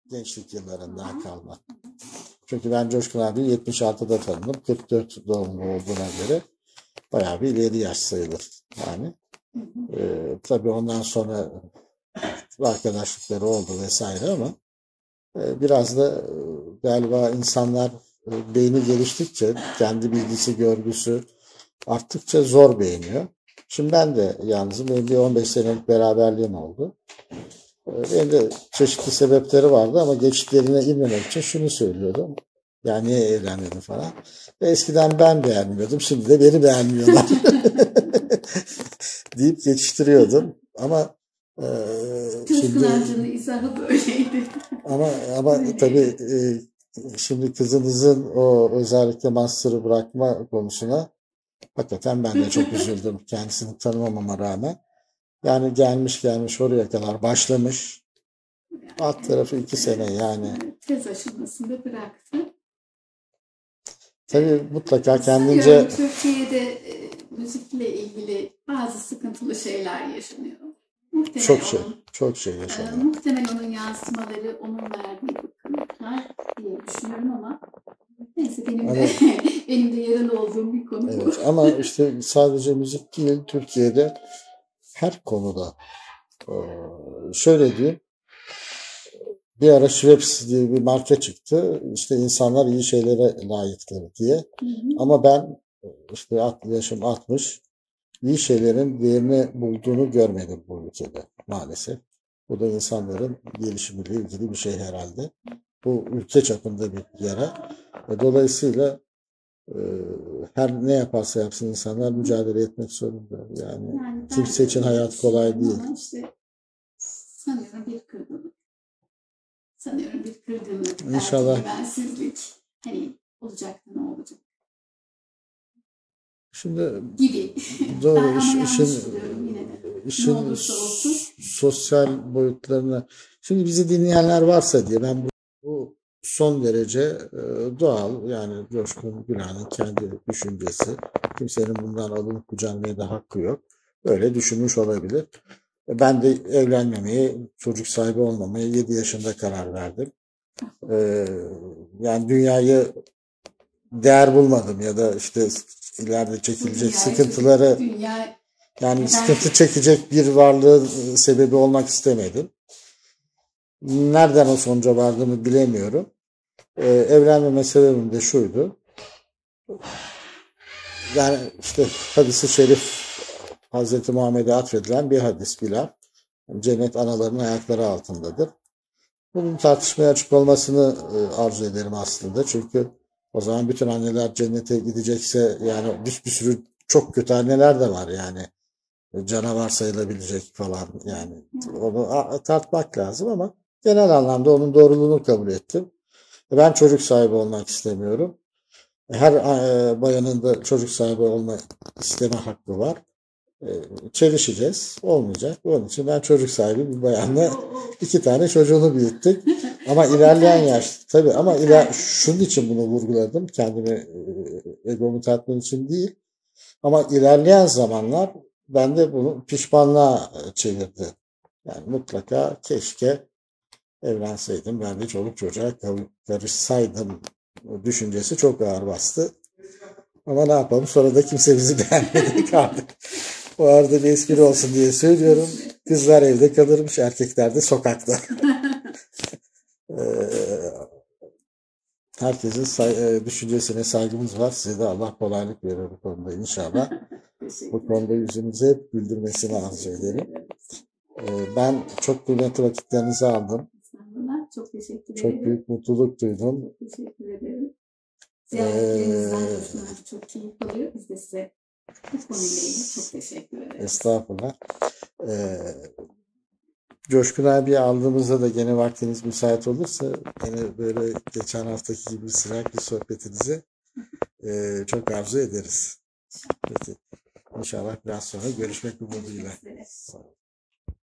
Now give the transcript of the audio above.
gençlik yıllarından kalma. Çünkü ben Coşkun abi 76'da tanıdım. 44 doğumlu olduğuna göre bayağı bir ileri yaş sayılır. Yani tabii ondan sonra arkadaşlıkları oldu vesaire ama biraz da galiba insanlar beyni geliştikçe kendi bilgisi, görgüsü arttıkça zor beğeniyor. Şimdi ben de yalnızım. Benim bir 15 senelik beraberliğim oldu. Benim de çeşitli sebepleri vardı ama geçitlerine inmemek için şunu söylüyordum. Yani niye evlenmedin falan. Eskiden ben beğenmiyordum. Şimdi de beni beğenmiyorlar. deyip geçiştiriyordum. Ama Coşkun amcanın izahı böyleydi. ama tabii şimdi kızınızın o özellikle master'ı bırakma konusuna hakikaten ben de çok üzüldüm. Kendisini tanımamama rağmen. Yani gelmiş oraya kadar başlamış. Alt tarafı 2 sene yani. Tez aşamasında bıraktı. Tabii mutlaka kendince... Sanıyorum Türkiye'de müzikle ilgili bazı sıkıntılı şeyler yaşanıyor. Çok şey yaşanıyor. Muhtemelen onun yansımaları, onun verdiği bıkkınlıklar diye düşünüyorum ama neyse benim de yaralı olduğum bir konu bu. Evet, ama işte sadece müzik değil, Türkiye'de her konuda şöyle diyeyim, bir ara Schweppes diye bir marka çıktı. İşte insanlar iyi şeylere layıktır diye. Ama ben işte yaşım 60, iyi şeylerin değerini bulduğunu görmedim bu ülkede maalesef. Bu da insanların gelişimiyle ilgili bir şey herhalde. Bu ülke çapında bir yara. Dolayısıyla her ne yaparsa yapsın insanlar mücadele etmek zorunda. Yani kimse için hayat kolay değil. İşte sanıyorum bir kırgınlık. İnşallah. Güvensizlik. Hani olacak da ne olacak? Şimdi Gibi. doğru işin sosyal boyutlarına. Şimdi bizi dinleyenler varsa diye ben bu son derece doğal, yani Coşkun Günah'ın kendi düşüncesi. Kimsenin bundan alınıp kucağınmaya da hakkı yok. Öyle düşünmüş olabilir. Ben de evlenmemeye, çocuk sahibi olmamaya 7 yaşında karar verdim. Yani dünyayı değer bulmadım ya da işte ileride çekilecek sıkıntıları, yani sıkıntı çekecek bir varlığın sebebi olmak istemedim. Nereden o sonuca vardığımı bilemiyorum. Evlenmeme sebebim de şuydu. Yani işte hadis-i şerif Hazreti Muhammed'e atfedilen bir hadis, bir laf. Cennet anaların ayakları altındadır. Bunun tartışmaya açık olmasını arzu ederim aslında. Çünkü o zaman bütün anneler cennete gidecekse, yani bir sürü çok kötü anneler de var yani. Canavar sayılabilecek falan, yani onu tartmak lazım ama genel anlamda onun doğruluğunu kabul ettim. Ben çocuk sahibi olmak istemiyorum. Her bayanın da çocuk sahibi olma isteme hakkı var. Çelişeceğiz. Olmayacak. Onun için ben çocuk sahibi bir bayanla 2 tane çocuğunu büyüttük. Ama ilerleyen yaş tabii, ama şunun için bunu vurguladım. Kendimi egomu tatmin için değil. Ama ilerleyen zamanlar ben de bunu pişmanlığa çevirdi. Yani mutlaka keşke evlenseydim, ben de çoluk çocuğa karışsaydım düşüncesi çok ağır bastı. Ama ne yapalım, sonra da kimse bizi beğenmedi, kaldık. Bu arada bir espri olsun diye söylüyorum. Kızlar evde kalırmış, erkekler de sokakta. Herkesin düşüncesine saygımız var. Size de Allah kolaylık verir bu konuda inşallah. Bu konuda yüzünüzü hep güldürmesini arzu ederim. Ben çok kıymetli vakitlerinizi aldım. Çok teşekkür ederim. Çok büyük mutluluk duydum. Çok teşekkür ederim. Ziyaretlerinizden çok keyif alıyor. Biz de size bu konuyla ilgili çok teşekkür ederiz. Estağfurullah. Coşkun abi aldığımızda da gene vaktiniz müsait olursa yine böyle geçen haftaki gibi sıcak bir sohbetinizi çok arzu ederiz. Peki. İnşallah biraz sonra görüşmek umuduyla.